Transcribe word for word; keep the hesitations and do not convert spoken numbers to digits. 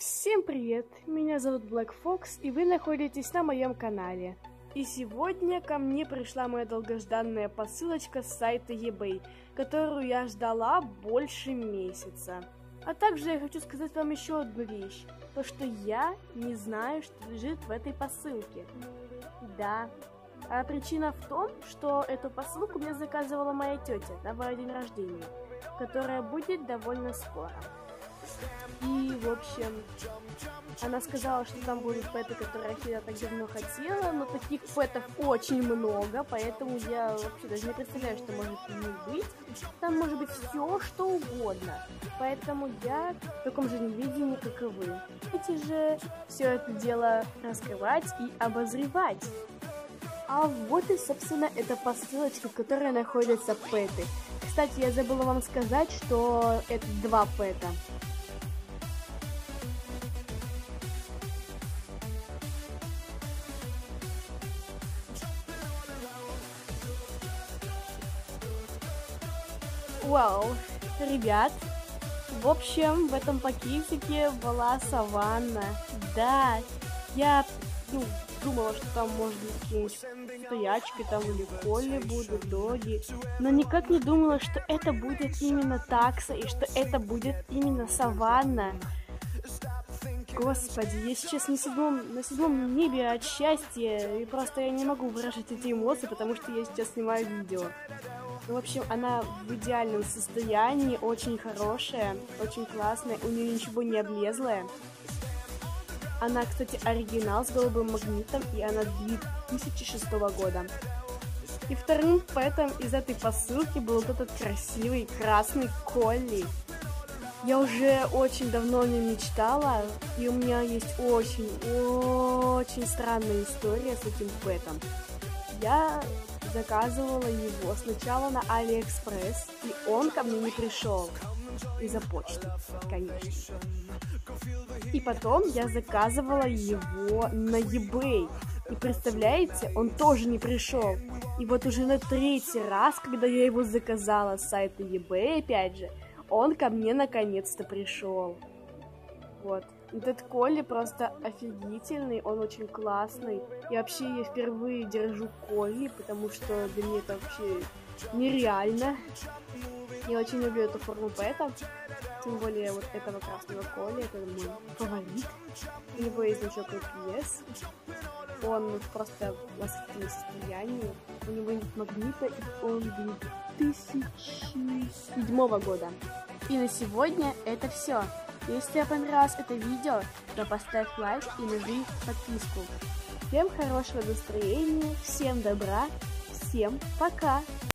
Всем привет! Меня зовут Black Fox, и вы находитесь на моем канале. И сегодня ко мне пришла моя долгожданная посылочка с сайта eBay, которую я ждала больше месяца. А также я хочу сказать вам еще одну вещь, то что я не знаю, что лежит в этой посылке. Да, а причина в том, что эту посылку мне заказывала моя тетя на мой день рождения, которая будет довольно скоро. И, в общем, она сказала, что там будут пэты, которые я так давно хотела, но таких пэтов очень много, поэтому я вообще даже не представляю, что может в них быть. Там может быть все, что угодно, поэтому я в таком же неведении, как и вы. Хотите же все это дело раскрывать и обозревать. А вот и, собственно, эта посылочка, в которой находятся пэты. Кстати, я забыла вам сказать, что это два пэта. Вау, ребят, в общем, в этом пакетике была саванна. Да, я ну, думала, что там может быть какие-нибудь стоячки там или Колли будут, доги, но никак не думала, что это будет именно такса и что это будет именно саванна. Господи, я сейчас на седьмом, на седьмом небе от счастья, и просто я не могу выражать эти эмоции, потому что я сейчас снимаю видео. Ну, в общем, она в идеальном состоянии, очень хорошая, очень классная, у нее ничего не облезлое. Она, кстати, оригинал с голубым магнитом, и она две тысячи шестого года. И вторым пэтом из этой посылки был вот этот красивый красный Колли. Я уже очень давно о нем мечтала, и у меня есть очень-очень странная история с этим пэтом. Я заказывала его сначала на Алиэкспресс, и он ко мне не пришел. Из-за почты, конечно. И потом я заказывала его на eBay. И представляете, он тоже не пришел. И вот уже на третий раз, когда я его заказала с сайта eBay, опять же, он ко мне наконец-то пришел. Вот. Этот Колли просто офигительный, он очень классный. И вообще я впервые держу Колли, потому что для меня это вообще нереально. Я очень люблю эту форму пэта, тем более вот этого красного Колли, это мой фаворит. У него есть значок ай пи эс, он просто в восхитительном состоянии, у него нет магнита, и он две тысячи седьмого года. И на сегодня это все. Если тебе понравилось это видео, то поставь лайк и нажми подписку. Всем хорошего настроения, всем добра, всем пока!